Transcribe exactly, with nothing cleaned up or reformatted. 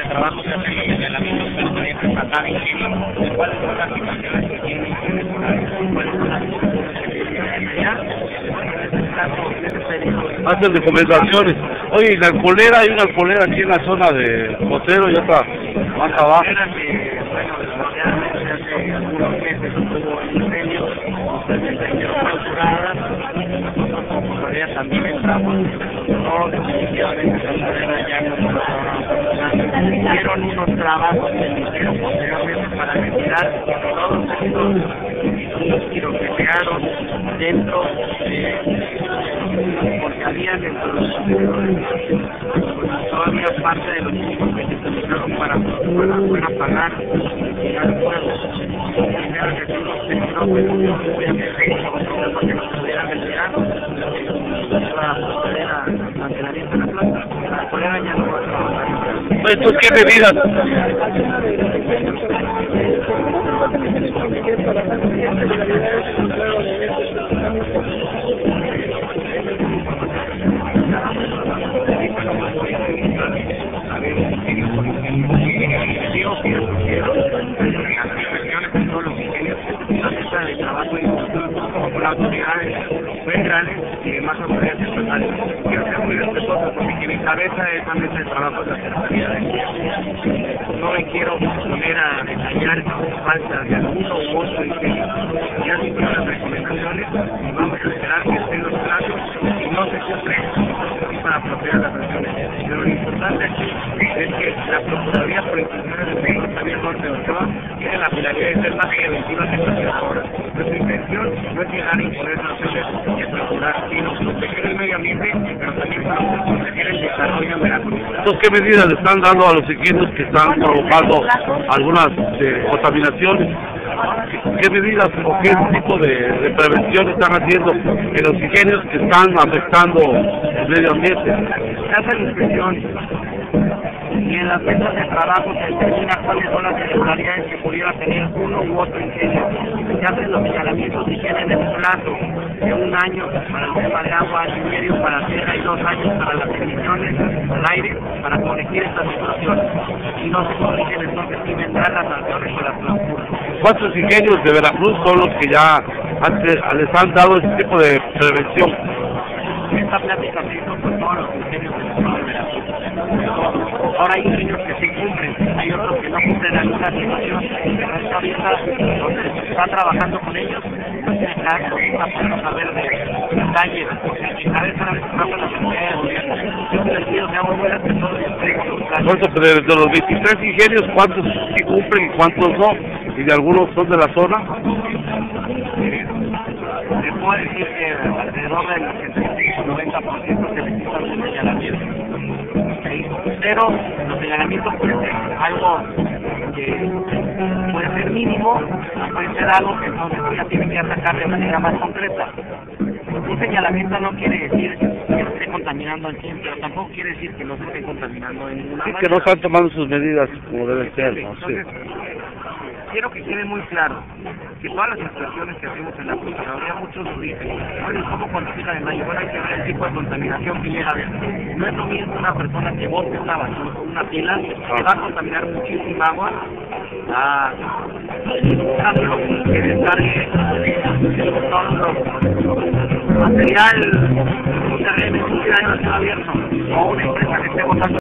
trabajo se hacen los señalamientos, pero también se trata de ingenio, de cuáles son las situaciones que tienen, cuáles son las cosas que tienen que cambiar. Hacen recomendaciones. Oye, la alcoholera, hay una alcoholera aquí en la zona de Botero y otra más abajo. Bueno, desgraciadamente hace algunos meses hubo incendios, incendios clausuradas, todavía también entramos, no definitivamente la alcoholera ya no se hicieron unos trabajos que se hicieron posteriormente para retirar todos estos quiroqueteados dentro de porque había dentro de los contenedores todavía parte de los chicos que se utilizaron para para pagar y al fuego. Era que sí los terminó, pero obviamente porque no se pudieran retirar, iba a proceder al cancelamiento de la planta. La colega ya no va a trabajar. ¿Esto qué medidas? Las autoridades federales y demás autoridades estatales. Quiero ser muy respetuoso porque quien encabeza esa mesa de trabajo es la Secretaría de Gobierno. No me quiero poner a detallar faltas de alguno u otro ingenio. Ya se hicieron las recomendaciones y vamos a esperar que estén los plazos y no se cumplen para proceder a las sanciones. Pero lo importante aquí es que la Procuraduría por Instituciones de Seguridad también Norte de Ochoa tiene la finalidad de ser más preventiva que cualquier ahora. Nuestra intención no es llegar a imponer sanciones y especular, sino proteger el medio ambiente, pero también para proteger el desarrollo en Veracruz. Entonces, ¿qué medidas le están dando a los ingenios que están provocando algunas eh, contaminaciones? ¿Qué medidas o qué tipo de, de prevención están haciendo en los ingenios que están afectando el medio ambiente? Se hacen inspecciones y en las mesas de trabajo se determina cuáles son las irregularidades que pudiera tener uno u otro ingenio. Se hacen los señalamientos y tienen el plazo de un año para el tema de agua, año y medio para tierra y dos años para las emisiones al aire para corregir estas situaciones. Y no se corrigen, entonces sí vendrán las sanciones o las clausuras. ¿Cuántos ingenios de Veracruz son los que ya antes les han dado este tipo de prevención? Esta plática se hizo con todos los ingenios de Veracruz. Ahora hay ingenios que sí cumplen, hay otros que no cumplen alguna situación, pero esta vista donde se está trabajando con ellos, no tiene caso, no podemos saber de detalles, porque a veces no las autoridades de gobierno. Yo les pido que hagan buenas personas y entonces, de, de los veintitrés ingenios, ¿cuántos sí cumplen y cuántos no? ¿Y de algunos son de la zona? Se puede decir que alrededor del ochenta y cinco a noventa por ciento se necesitan un señalamiento. Pero los señalamientos pueden ser algo que puede ser mínimo, puede ser algo que entonces ya tienen que atacar de manera más concreta. Un señalamiento no quiere decir que esté contaminando al quien, pero tampoco quiere decir que no se esté contaminando en ninguna sí, manera. que no están tomando sus medidas como deben ser, ¿no? Entonces, sí. Quiero que quede muy claro que todas las inspecciones que hacemos en la Procuraduría, muchos lo dicen, bueno, ¿cómo cuantifican el daño? Bueno, hay que ver el tipo de contaminación que llega a ver. No es lo mismo una persona que bote una basura, una pila, que va a contaminar muchísima agua, a que descargue todo lo material, un terreno, un ciudadano abierto, o una empresa que esté botando